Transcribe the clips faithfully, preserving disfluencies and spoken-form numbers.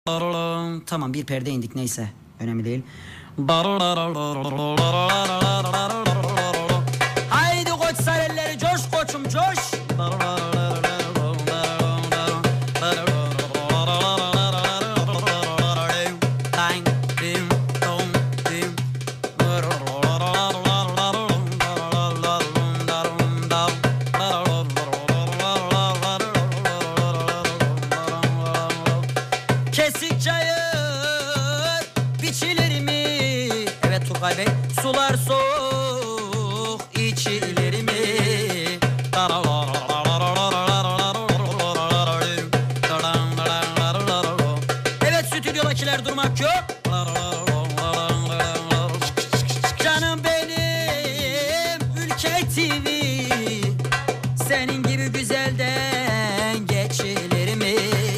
Tamam, bir perde indik, neyse önemli değil. Haydi koç sarelleri, coş koçum coş. Kesik çayır biçilir mi? Evet Turgay Bey. Sular soğuk içilir mi? Evet stüdyodakiler, durmak yok. Canım benim Ülke T V, senin gibi güzelden geçilir mi?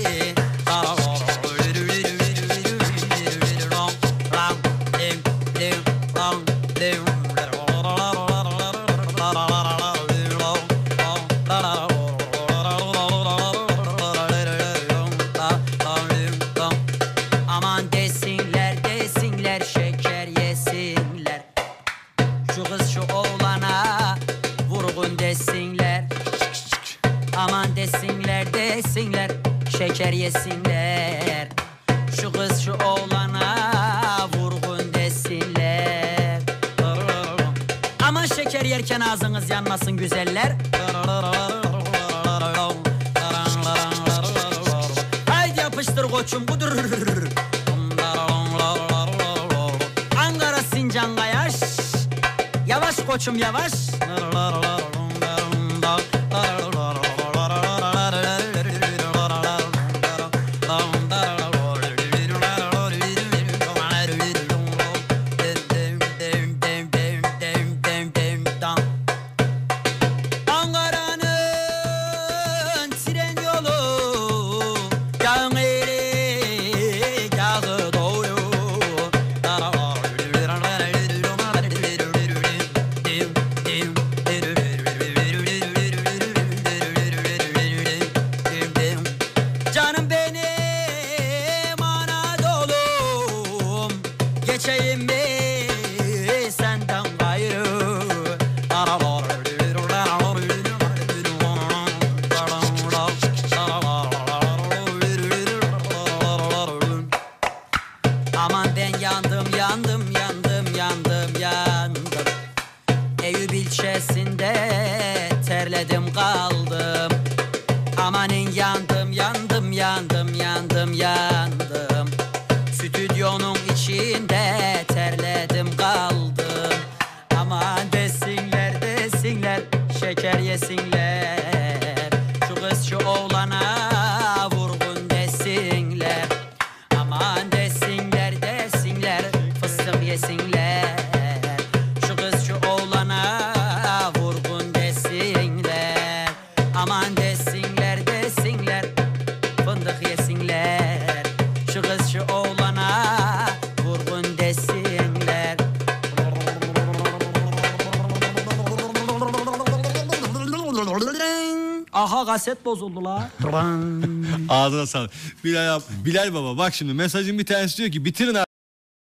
Aman desinler desinler, şeker yesinler. Şu kız şu oğlana vurgun desinler. Aman desinler desinler, şeker yesinler. Şu kız şu oğlana vurgun desinler. Aman şeker yerken ağzınız yanmasın güzeller. Haydi yapıştır koçum budur. Ankara Sincan Kayaş. Yavaş koçum yavaş. Ankara'nın tren yolu yağın eğri yağı doğuyor. Canım benim Anadolu'm, geçeyim mi senden gayrı? Aman ben yandım yandım yandım yandım yandım. Eyüp ilçesinde terledim kaldım. Amanin yandım yandım yandım yandım yandım. Stüdyonun içinde terledim kaldım. Aman desinler desinler, şeker yesinler. Şu kız şu oğlana vurgun desinler. Aman desinler desinler, fıstık yesinler. Şu kız şu oğlana vurgun desinler. Aman desinler desinler, fındık yesinler. Şu kız şu oğlana vurgun desinler. Aha, kaset bozuldu la. Ağzına sağlık. Bilal, Bilal baba bak şimdi mesajın bir tanesi diyor ki bitirin